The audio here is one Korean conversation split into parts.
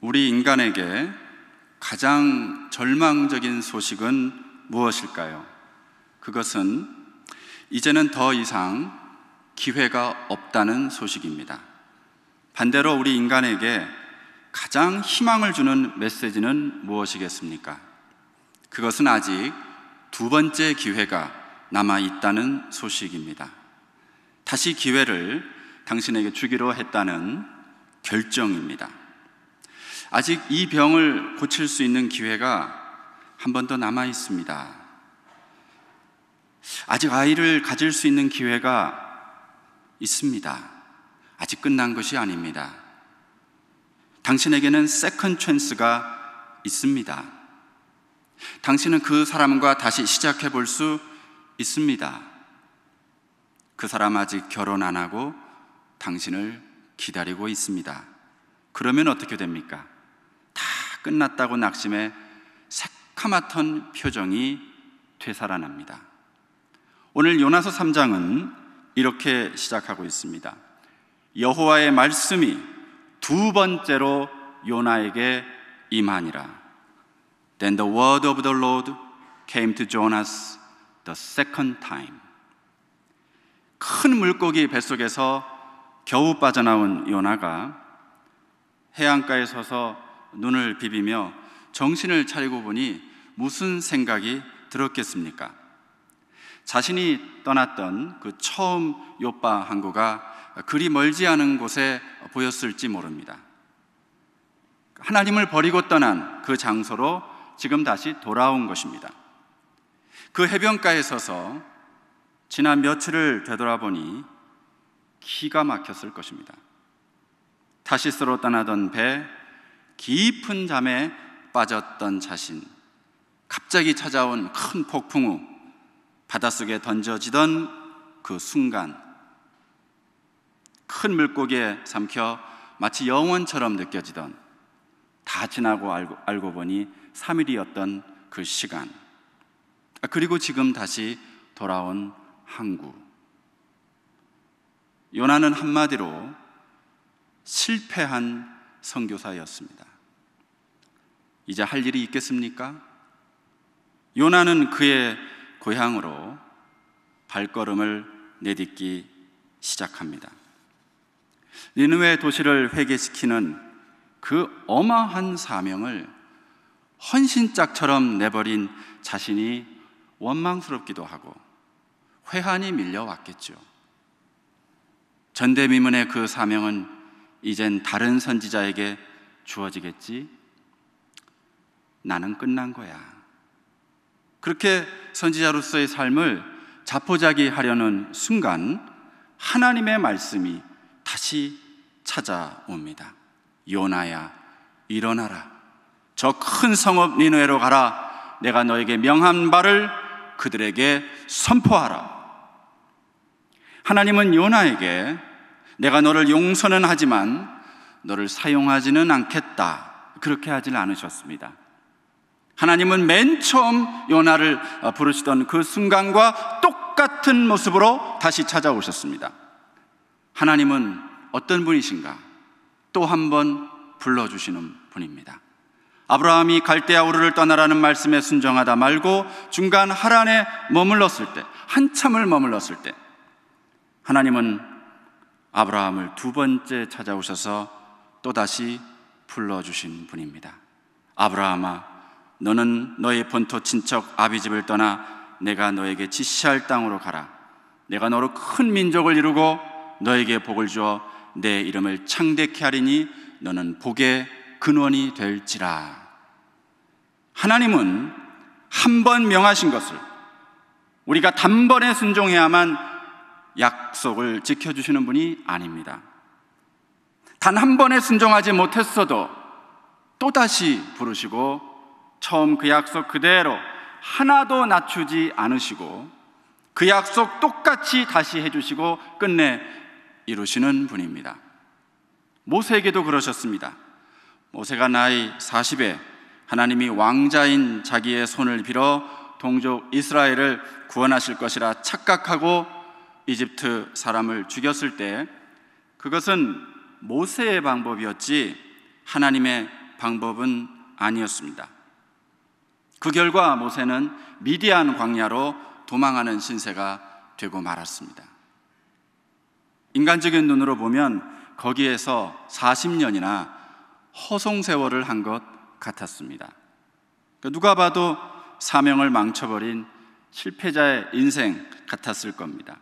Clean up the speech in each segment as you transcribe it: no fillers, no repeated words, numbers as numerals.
우리 인간에게 가장 절망적인 소식은 무엇일까요? 그것은 이제는 더 이상 기회가 없다는 소식입니다. 반대로 우리 인간에게 가장 희망을 주는 메시지는 무엇이겠습니까? 그것은 아직 두 번째 기회가 남아있다는 소식입니다. 다시 기회를 당신에게 주기로 했다는 결정입니다. 아직 이 병을 고칠 수 있는 기회가 한 번 더 남아 있습니다. 아직 아이를 가질 수 있는 기회가 있습니다. 아직 끝난 것이 아닙니다. 당신에게는 세컨드 찬스가 있습니다. 당신은 그 사람과 다시 시작해 볼 수 있습니다. 그 사람 아직 결혼 안 하고 당신을 기다리고 있습니다. 그러면 어떻게 됩니까? 다 끝났다고 낙심해 새카맣던 표정이 되살아납니다. 오늘 요나서 3장은 이렇게 시작하고 있습니다. 여호와의 말씀이 두 번째로 요나에게 임하니라. Then the word of the Lord came to Jonas the second time. 큰 물고기 뱃속에서 겨우 빠져나온 요나가 해안가에 서서 눈을 비비며 정신을 차리고 보니 무슨 생각이 들었겠습니까? 자신이 떠났던 그 처음 요파 항구가 그리 멀지 않은 곳에 보였을지 모릅니다. 하나님을 버리고 떠난 그 장소로 지금 다시 돌아온 것입니다. 그 해변가에 서서 지난 며칠을 되돌아보니 기가 막혔을 것입니다. 타시스로 떠나던 배, 깊은 잠에 빠졌던 자신, 갑자기 찾아온 큰 폭풍 후 바닷속에 던져지던 그 순간, 큰 물고기에 삼켜 마치 영원처럼 느껴지던, 다 지나고 알고 보니 3일이었던 그 시간, 그리고 지금 다시 돌아온 항구. 요나는 한마디로 실패한 선교사였습니다. 이제 할 일이 있겠습니까? 요나는 그의 고향으로 발걸음을 내딛기 시작합니다. 니느웨 도시를 회개시키는 그 어마한 사명을 헌신짝처럼 내버린 자신이 원망스럽기도 하고 회한이 밀려왔겠죠. 전대미문의 그 사명은 이젠 다른 선지자에게 주어지겠지? 나는 끝난 거야. 그렇게 선지자로서의 삶을 자포자기하려는 순간 하나님의 말씀이 다시 찾아옵니다. 요나야, 일어나라. 저 큰 성읍 니느웨로 가라. 내가 너에게 명한 바를 그들에게 선포하라. 하나님은 요나에게 내가 너를 용서는 하지만 너를 사용하지는 않겠다, 그렇게 하질 않으셨습니다. 하나님은 맨 처음 요나를 부르시던 그 순간과 똑같은 모습으로 다시 찾아오셨습니다. 하나님은 어떤 분이신가? 또 한 번 불러주시는 분입니다. 아브라함이 갈대아 우르를 떠나라는 말씀에 순종하다 말고 중간 하란에 머물렀을 때, 한참을 머물렀을 때 하나님은 아브라함을 두 번째 찾아오셔서 또다시 불러주신 분입니다. 아브라함아, 너는 너의 본토 친척 아비집을 떠나 내가 너에게 지시할 땅으로 가라. 내가 너로 큰 민족을 이루고 너에게 복을 주어 내 이름을 창대케 하리니 너는 복의 근원이 될지라. 하나님은 한 번 명하신 것을 우리가 단번에 순종해야만 약속을 지켜주시는 분이 아닙니다. 단 한 번에 순종하지 못했어도 또다시 부르시고 처음 그 약속 그대로 하나도 낮추지 않으시고 그 약속 똑같이 다시 해주시고 끝내 이루시는 분입니다. 모세에게도 그러셨습니다. 모세가 나이 40에 하나님이 왕자인 자기의 손을 빌어 동족 이스라엘을 구원하실 것이라 착각하고 이집트 사람을 죽였을 때 그것은 모세의 방법이었지 하나님의 방법은 아니었습니다. 그 결과 모세는 미디안 광야로 도망하는 신세가 되고 말았습니다. 인간적인 눈으로 보면 거기에서 40년이나 허송세월을 한 것 같았습니다. 누가 봐도 사명을 망쳐버린 실패자의 인생 같았을 겁니다.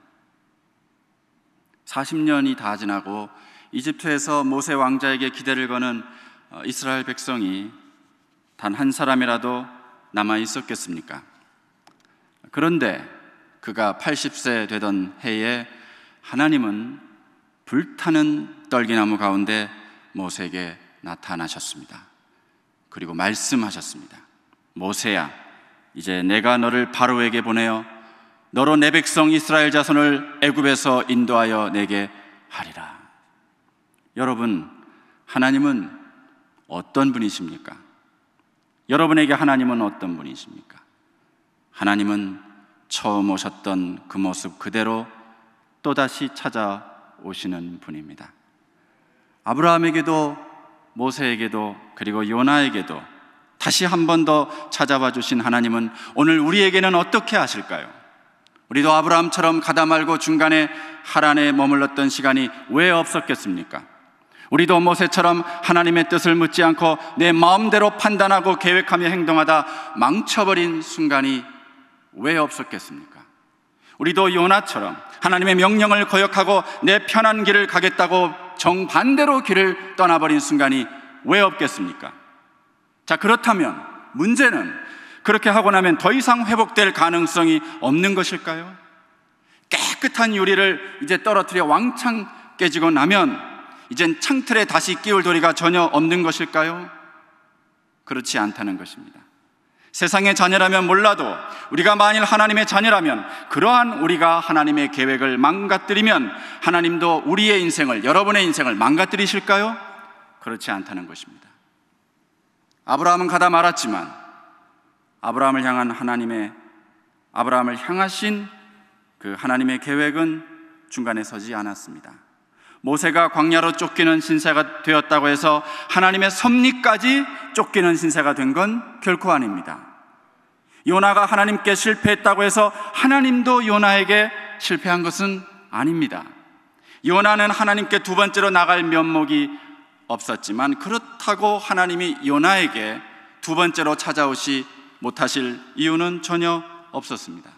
40년이 다 지나고 이집트에서 모세 왕자에게 기대를 거는 이스라엘 백성이 단 한 사람이라도 남아 있었겠습니까? 그런데 그가 80세 되던 해에 하나님은 불타는 떨기나무 가운데 모세에게 나타나셨습니다. 그리고 말씀하셨습니다. 모세야, 이제 내가 너를 바로에게 보내어 너로 내 백성 이스라엘 자손을 애굽에서 인도하여 내게 하리라. 여러분, 하나님은 어떤 분이십니까? 여러분에게 하나님은 어떤 분이십니까? 하나님은 처음 오셨던 그 모습 그대로 또다시 찾아오시는 분입니다. 아브라함에게도 모세에게도 그리고 요나에게도 다시 한 번 더 찾아와 주신 하나님은 오늘 우리에게는 어떻게 하실까요? 우리도 아브라함처럼 가다 말고 중간에 하란에 머물렀던 시간이 왜 없었겠습니까? 우리도 모세처럼 하나님의 뜻을 묻지 않고 내 마음대로 판단하고 계획하며 행동하다 망쳐버린 순간이 왜 없었겠습니까? 우리도 요나처럼 하나님의 명령을 거역하고 내 편한 길을 가겠다고 정반대로 길을 떠나버린 순간이 왜 없겠습니까? 자, 그렇다면 문제는 그렇게 하고 나면 더 이상 회복될 가능성이 없는 것일까요? 깨끗한 유리를 이제 떨어뜨려 왕창 깨지고 나면 이젠 창틀에 다시 끼울 도리가 전혀 없는 것일까요? 그렇지 않다는 것입니다. 세상의 자녀라면 몰라도 우리가 만일 하나님의 자녀라면 그러한 우리가 하나님의 계획을 망가뜨리면 하나님도 우리의 인생을, 여러분의 인생을 망가뜨리실까요? 그렇지 않다는 것입니다. 아브라함은 가다 말았지만 아브라함을 향하신 그 하나님의 계획은 중간에 서지 않았습니다. 모세가 광야로 쫓기는 신세가 되었다고 해서 하나님의 섭리까지 쫓기는 신세가 된 건 결코 아닙니다. 요나가 하나님께 실패했다고 해서 하나님도 요나에게 실패한 것은 아닙니다. 요나는 하나님께 두 번째로 나갈 면목이 없었지만 그렇다고 하나님이 요나에게 두 번째로 찾아오시 못하실 이유는 전혀 없었습니다.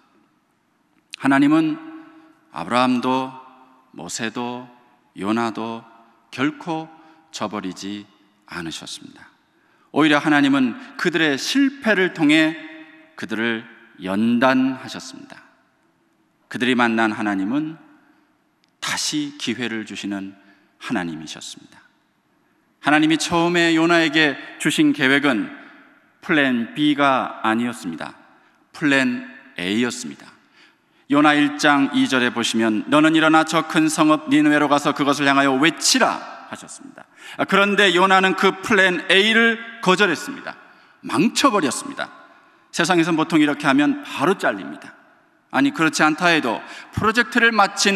하나님은 아브라함도 모세도 요나도 결코 저버리지 않으셨습니다. 오히려 하나님은 그들의 실패를 통해 그들을 연단하셨습니다. 그들이 만난 하나님은 다시 기회를 주시는 하나님이셨습니다. 하나님이 처음에 요나에게 주신 계획은 플랜 B가 아니었습니다. 플랜 A였습니다. 요나 1장 2절에 보시면 너는 일어나 저 큰 성읍 니느웨로 가서 그것을 향하여 외치라 하셨습니다. 그런데 요나는 그 플랜 A를 거절했습니다. 망쳐버렸습니다. 세상에서 보통 이렇게 하면 바로 잘립니다. 아니, 그렇지 않다 해도 프로젝트를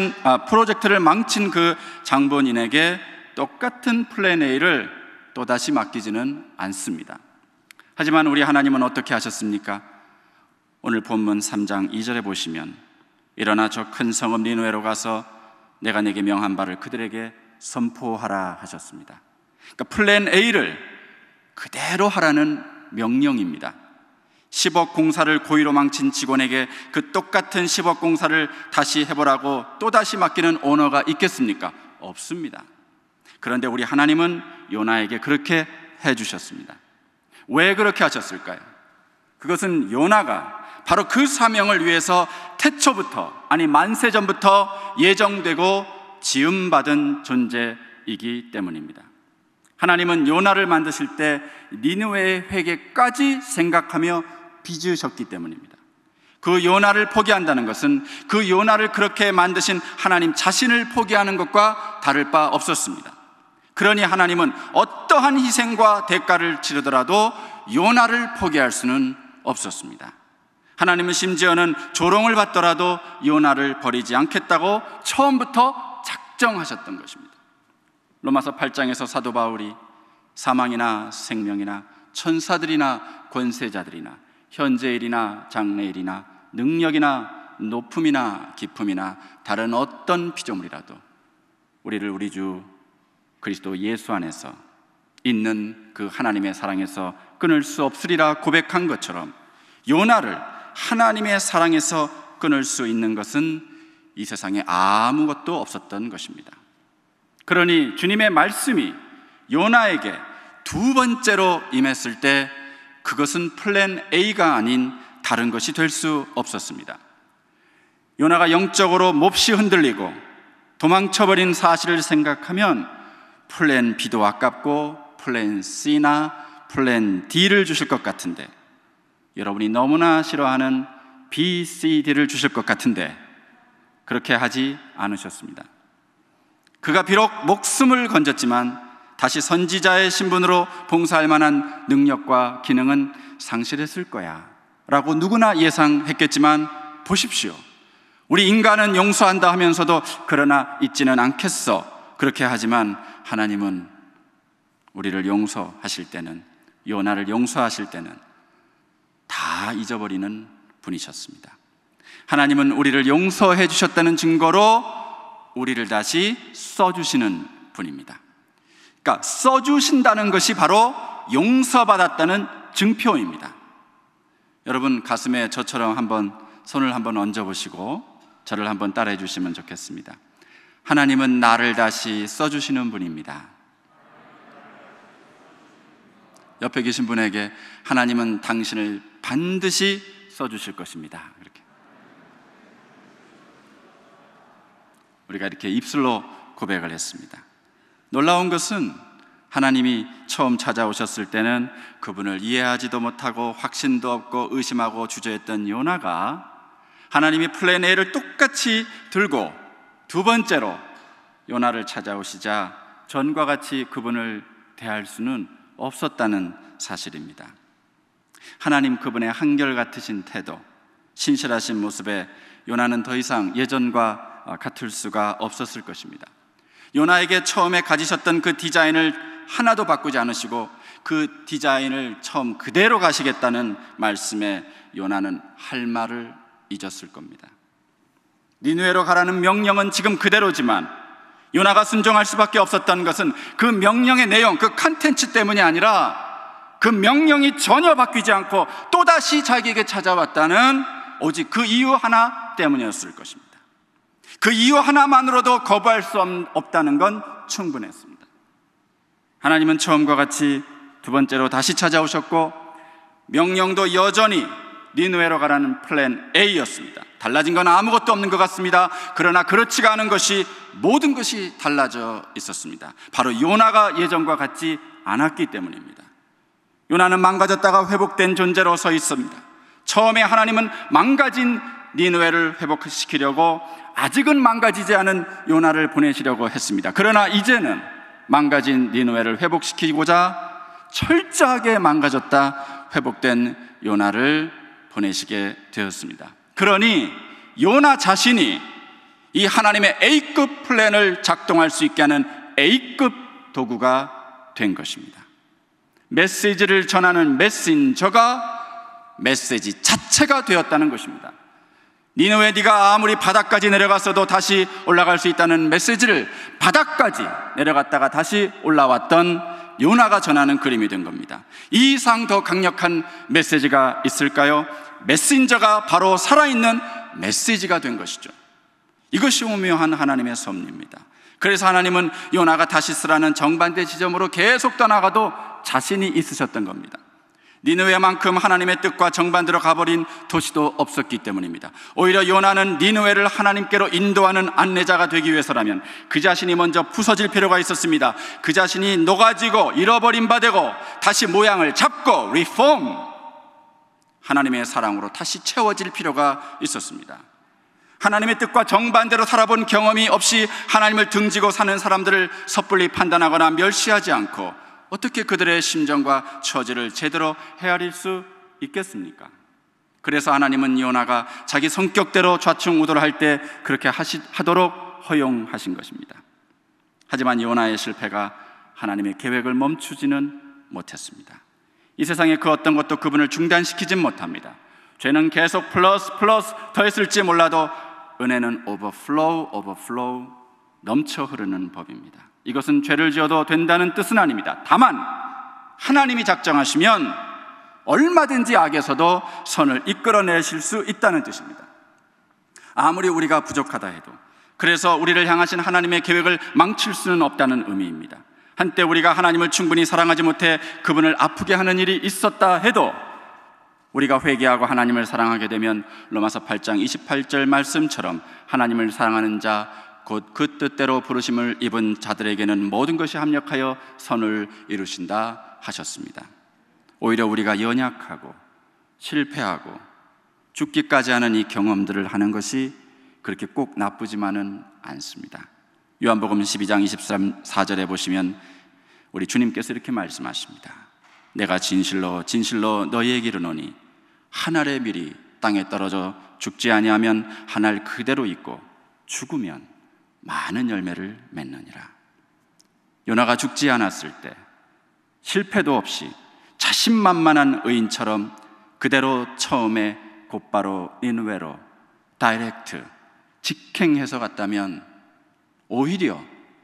망친 그 장본인에게 똑같은 플랜 A를 또다시 맡기지는 않습니다. 하지만 우리 하나님은 어떻게 하셨습니까? 오늘 본문 3장 2절에 보시면 일어나 저 큰 성읍 니느웨로 가서 내가 내게 명한 바를 그들에게 선포하라 하셨습니다. 그러니까 플랜 A를 그대로 하라는 명령입니다. 10억 공사를 고의로 망친 직원에게 그 똑같은 10억 공사를 다시 해보라고 또다시 맡기는 오너가 있겠습니까? 없습니다. 그런데 우리 하나님은 요나에게 그렇게 해주셨습니다. 왜 그렇게 하셨을까요? 그것은 요나가 바로 그 사명을 위해서 태초부터, 아니 만세전부터 예정되고 지음받은 존재이기 때문입니다. 하나님은 요나를 만드실 때 니느웨의 회개까지 생각하며 빚으셨기 때문입니다. 그 요나를 포기한다는 것은 그 요나를 그렇게 만드신 하나님 자신을 포기하는 것과 다를 바 없었습니다. 그러니 하나님은 어떠한 희생과 대가를 치르더라도 요나를 포기할 수는 없었습니다. 하나님은 심지어는 조롱을 받더라도 요나를 버리지 않겠다고 처음부터 작정하셨던 것입니다. 로마서 8장에서 사도 바울이 사망이나 생명이나 천사들이나 권세자들이나 현재일이나 장래일이나 능력이나 높음이나 깊음이나 다른 어떤 피조물이라도 우리를 우리 주 그리스도 예수 안에서 있는 그 하나님의 사랑에서 끊을 수 없으리라 고백한 것처럼 요나를 하나님의 사랑에서 끊을 수 있는 것은 이 세상에 아무것도 없었던 것입니다. 그러니 주님의 말씀이 요나에게 두 번째로 임했을 때 그것은 플랜 A가 아닌 다른 것이 될 수 없었습니다. 요나가 영적으로 몹시 흔들리고 도망쳐버린 사실을 생각하면 플랜 B도 아깝고 플랜 C나 플랜 D를 주실 것 같은데, 여러분이 너무나 싫어하는 B, C, D를 주실 것 같은데 그렇게 하지 않으셨습니다. 그가 비록 목숨을 건졌지만 다시 선지자의 신분으로 봉사할 만한 능력과 기능은 상실했을 거야 라고 누구나 예상했겠지만, 보십시오, 우리 인간은 용서한다 하면서도 그러나 잊지는 않겠어 그렇게 하지만 하나님은 우리를 용서하실 때는, 요나를 용서하실 때는 다 잊어버리는 분이셨습니다. 하나님은 우리를 용서해 주셨다는 증거로 우리를 다시 써주시는 분입니다. 그러니까 써주신다는 것이 바로 용서받았다는 증표입니다. 여러분 가슴에 저처럼 한번 손을 한번 얹어보시고 저를 한번 따라해 주시면 좋겠습니다. 하나님은 나를 다시 써주시는 분입니다. 옆에 계신 분에게 하나님은 당신을 반드시 써주실 것입니다. 이렇게 우리가 이렇게 입술로 고백을 했습니다. 놀라운 것은 하나님이 처음 찾아오셨을 때는 그분을 이해하지도 못하고 확신도 없고 의심하고 주저했던 요나가 하나님이 플랜 A를 똑같이 들고 두 번째로 요나를 찾아오시자 전과 같이 그분을 대할 수는 없었다는 사실입니다. 하나님 그분의 한결같으신 태도, 신실하신 모습에 요나는 더 이상 예전과 같을 수가 없었을 것입니다. 요나에게 처음에 가지셨던 그 디자인을 하나도 바꾸지 않으시고 그 디자인을 처음 그대로 가시겠다는 말씀에 요나는 할 말을 잊었을 겁니다. 니느웨로 가라는 명령은 지금 그대로지만 요나가 순종할 수밖에 없었던 것은 그 명령의 내용, 그 컨텐츠 때문이 아니라 그 명령이 전혀 바뀌지 않고 또다시 자기에게 찾아왔다는 오직 그 이유 하나 때문이었을 것입니다. 그 이유 하나만으로도 거부할 수 없다는 건 충분했습니다. 하나님은 처음과 같이 두 번째로 다시 찾아오셨고 명령도 여전히 니느웨로 가라는 플랜 A였습니다. 달라진 건 아무것도 없는 것 같습니다. 그러나 그렇지가 않은 것이, 모든 것이 달라져 있었습니다. 바로 요나가 예전과 같지 않았기 때문입니다. 요나는 망가졌다가 회복된 존재로 서 있습니다. 처음에 하나님은 망가진 니느웨를 회복시키려고 아직은 망가지지 않은 요나를 보내시려고 했습니다. 그러나 이제는 망가진 니느웨를 회복시키고자 철저하게 망가졌다 회복된 요나를 보내시게 되었습니다. 그러니 요나 자신이 이 하나님의 A급 플랜을 작동할 수 있게 하는 A급 도구가 된 것입니다. 메시지를 전하는 메신저가 메시지 자체가 되었다는 것입니다. 니느웨 네가 아무리 바닥까지 내려갔어도 다시 올라갈 수 있다는 메시지를 바닥까지 내려갔다가 다시 올라왔던 요나가 전하는 그림이 된 겁니다. 이 이상 더 강력한 메시지가 있을까요? 메신저가 바로 살아있는 메시지가 된 것이죠. 이것이 오묘한 하나님의 섭리입니다. 그래서 하나님은 요나가 다시 쓰라는 정반대 지점으로 계속 떠나가도 자신이 있으셨던 겁니다. 니느웨만큼 하나님의 뜻과 정반대로 가버린 도시도 없었기 때문입니다. 오히려 요나는 니느웨를 하나님께로 인도하는 안내자가 되기 위해서라면 그 자신이 먼저 부서질 필요가 있었습니다. 그 자신이 녹아지고 잃어버린 바 되고 다시 모양을 잡고 리폼, 하나님의 사랑으로 다시 채워질 필요가 있었습니다. 하나님의 뜻과 정반대로 살아본 경험이 없이 하나님을 등지고 사는 사람들을 섣불리 판단하거나 멸시하지 않고 어떻게 그들의 심정과 처지를 제대로 헤아릴 수 있겠습니까? 그래서 하나님은 요나가 자기 성격대로 좌충우돌할 때 그렇게 하도록 허용하신 것입니다. 하지만 요나의 실패가 하나님의 계획을 멈추지는 못했습니다. 이 세상의 그 어떤 것도 그분을 중단시키진 못합니다. 죄는 계속 플러스 더했을지 몰라도 은혜는 오버플로우 넘쳐 흐르는 법입니다. 이것은 죄를 지어도 된다는 뜻은 아닙니다. 다만 하나님이 작정하시면 얼마든지 악에서도 선을 이끌어내실 수 있다는 뜻입니다. 아무리 우리가 부족하다 해도, 그래서 우리를 향하신 하나님의 계획을 망칠 수는 없다는 의미입니다. 한때 우리가 하나님을 충분히 사랑하지 못해 그분을 아프게 하는 일이 있었다 해도 우리가 회개하고 하나님을 사랑하게 되면 로마서 8장 28절 말씀처럼 하나님을 사랑하는 자 곧 그 뜻대로 부르심을 입은 자들에게는 모든 것이 합력하여 선을 이루신다 하셨습니다. 오히려 우리가 연약하고 실패하고 죽기까지 하는 이 경험들을 하는 것이 그렇게 꼭 나쁘지만은 않습니다. 요한복음 12장 24절에 보시면 우리 주님께서 이렇게 말씀하십니다. 내가 진실로 너희에게 이르노니 한 알의 밀이 땅에 떨어져 죽지 아니하면 한 알 그대로 있고 죽으면 많은 열매를 맺느니라. 요나가 죽지 않았을 때 실패도 없이 자신만만한 의인처럼 그대로 처음에 곧바로 니느웨로 다이렉트 직행해서 갔다면 오히려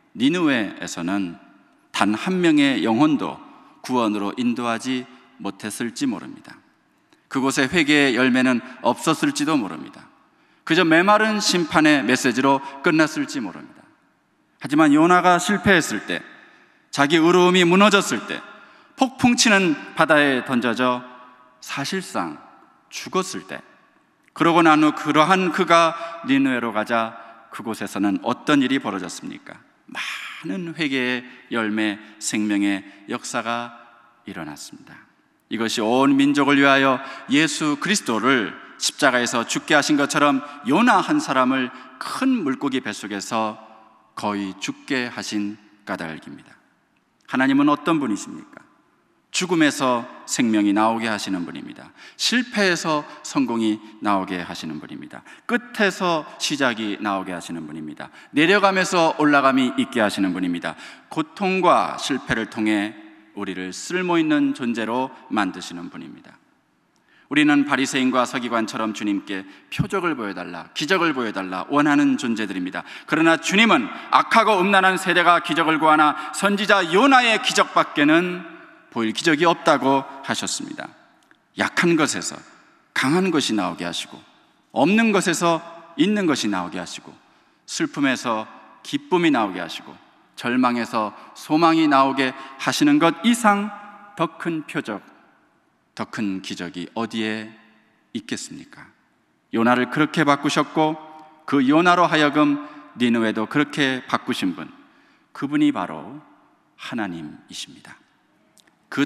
니느웨에서는 단 한 명의 영혼도 구원으로 인도하지 못했을지 모릅니다. 그곳에 회개의 열매는 없었을지도 모릅니다. 그저 메마른 심판의 메시지로 끝났을지 모릅니다. 하지만 요나가 실패했을 때, 자기 의로움이 무너졌을 때, 폭풍치는 바다에 던져져 사실상 죽었을 때, 그러고 난 후 그러한 그가 니느웨로 가자 그곳에서는 어떤 일이 벌어졌습니까? 많은 회개의 열매, 생명의 역사가 일어났습니다. 이것이 온 민족을 위하여 예수 그리스도를 십자가에서 죽게 하신 것처럼 요나 한 사람을 큰 물고기 뱃속에서 거의 죽게 하신 까닭입니다. 하나님은 어떤 분이십니까? 죽음에서 생명이 나오게 하시는 분입니다. 실패에서 성공이 나오게 하시는 분입니다. 끝에서 시작이 나오게 하시는 분입니다. 내려가면서 올라감이 있게 하시는 분입니다. 고통과 실패를 통해 우리를 쓸모있는 존재로 만드시는 분입니다. 우리는 바리새인과 서기관처럼 주님께 표적을 보여달라, 기적을 보여달라 원하는 존재들입니다. 그러나 주님은 악하고 음란한 세대가 기적을 구하나 선지자 요나의 기적밖에는 보일 기적이 없다고 하셨습니다. 약한 것에서 강한 것이 나오게 하시고, 없는 것에서 있는 것이 나오게 하시고, 슬픔에서 기쁨이 나오게 하시고, 절망에서 소망이 나오게 하시는 것 이상 더 큰 표적, 더 큰 기적이 어디에 있겠습니까? 요나를 그렇게 바꾸셨고 그 요나로 하여금 니느웨도 그렇게 바꾸신 분, 그분이 바로 하나님이십니다. 그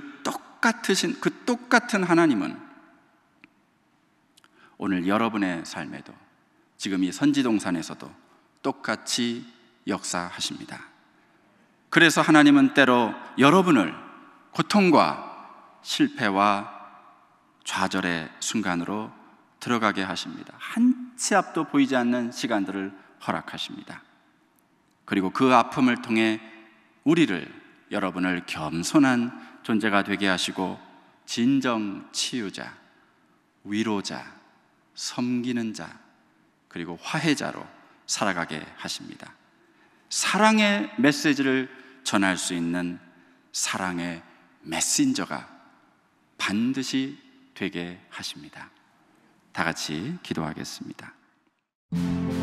똑같은 하나님은 오늘 여러분의 삶에도, 지금 이 선지동산에서도 똑같이 역사하십니다. 그래서 하나님은 때로 여러분을 고통과 실패와 좌절의 순간으로 들어가게 하십니다. 한 치 앞도 보이지 않는 시간들을 허락하십니다. 그리고 그 아픔을 통해 여러분을 겸손한 존재가 되게 하시고 진정 치유자, 위로자, 섬기는 자, 그리고 화해자로 살아가게 하십니다. 사랑의 메시지를 전할 수 있는 사랑의 메신저가 반드시 되게 하십니다. 다 같이 기도하겠습니다.